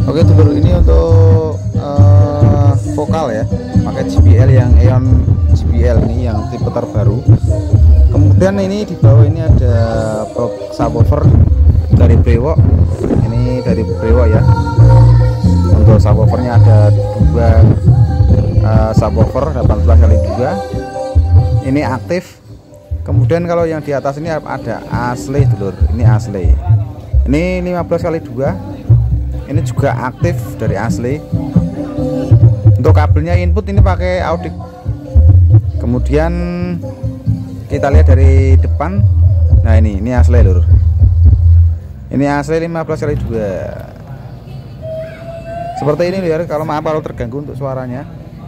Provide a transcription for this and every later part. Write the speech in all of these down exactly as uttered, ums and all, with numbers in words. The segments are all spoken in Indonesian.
Oke dulur, ini untuk uh, vokal ya, pakai J B L yang Eon J B L ini yang tipe terbaru. Kemudian ini di bawah ini ada box subwoofer dari Brewok. Ini dari Brewok ya. Untuk subwoofernya ada dua uh, subwoofer delapan belas kali dua. Ini aktif. Kemudian kalau yang di atas ini ada asli dulur, ini asli. Ini lima belas kali dua. Ini juga aktif dari asli. Untuk kabelnya input ini pakai Audic. Kemudian kita lihat dari depan. Nah ini ini asli lur. Ini asli lima belas kali dua. Seperti ini lur, kalau maaf kalau terganggu untuk suaranya.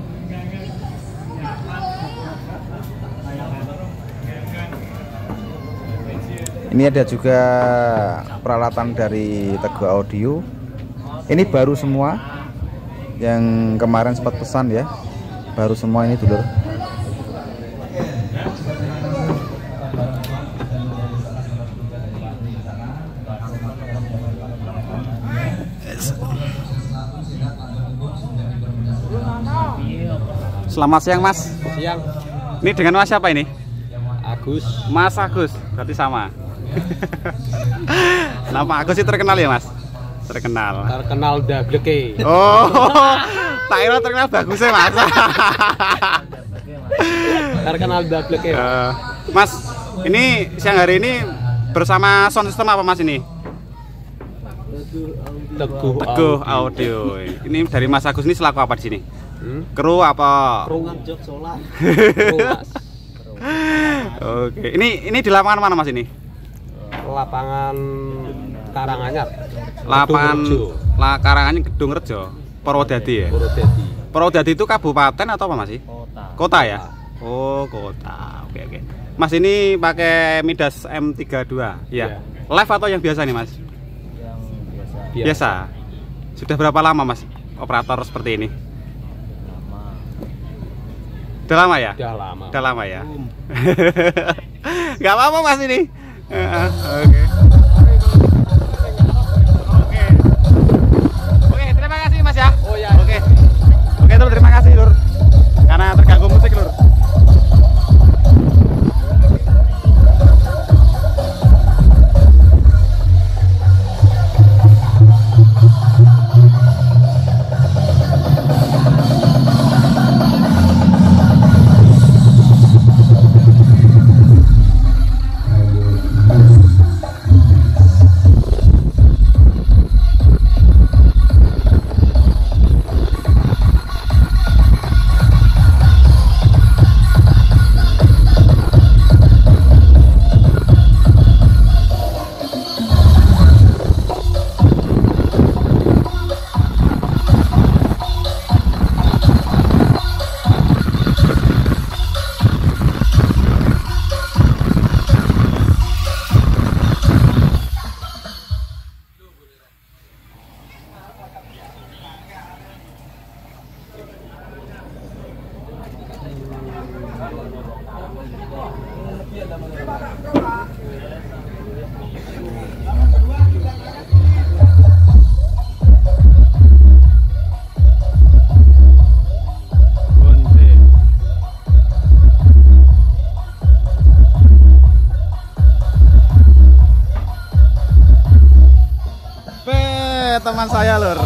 Ini ada juga peralatan dari Teguh Audio. Ini baru semua, yang kemarin sempat pesan ya, baru semua ini dulur. Selamat siang Mas. Siang. Ini dengan Mas siapa ini? Agus. Mas Agus, berarti sama. Nama Agus itu terkenal ya Mas? Terkenal. Terkenal dableke. Oh, tak kira terkenal bagusnya Mas. Terkenal dableke. Uh, mas, ini siang hari ini bersama sound system apa Mas ini? Teguh, Teguh Audio. Ini dari Mas Agus ini selaku apa di sini? Hmm? Kru apa? Kru ngajak sholat. Oke, ini ini di lapangan mana Mas ini? Lapangan Karanganyar. Lapangan La Karanganyar Gedung Rejo, Purwodadi ya? Purwodadi. Purwodadi itu kabupaten atau apa Mas? Kota. Kota ya? Oh, kota. Oke, oke. Mas ini pakai Midas M tiga puluh dua ya? Ya. Live atau yang biasa nih Mas? Yang biasa. Biasa. Sudah berapa lama Mas operator seperti ini? Lama. Udah lama ya? Udah lama. Udah lama ya? Um. Gak apa-apa Mas ini. Uh, Oke. Oke. Oke, terima kasih Mas ya. Oh ya. Oke. Oke, Lur, terima kasih Lur. Karena terganggu musik Lur. Teman saya Lur.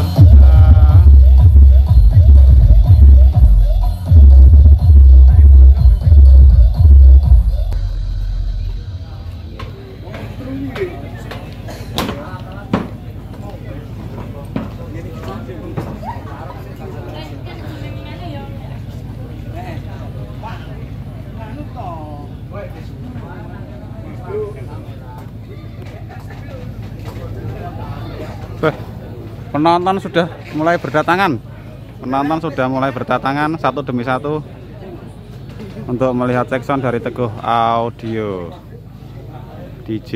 Penonton sudah mulai berdatangan. Penonton sudah mulai berdatangan satu demi satu untuk melihat check sound dari Teguh Audio D J.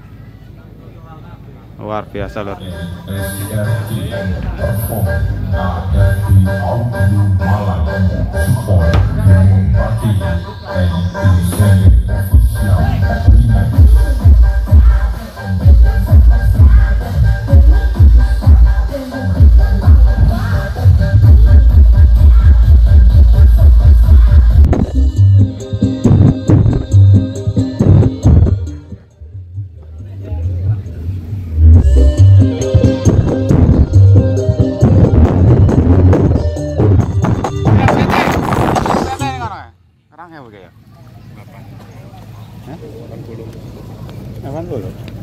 Luar biasa Lur. Thank you. Awan dulu.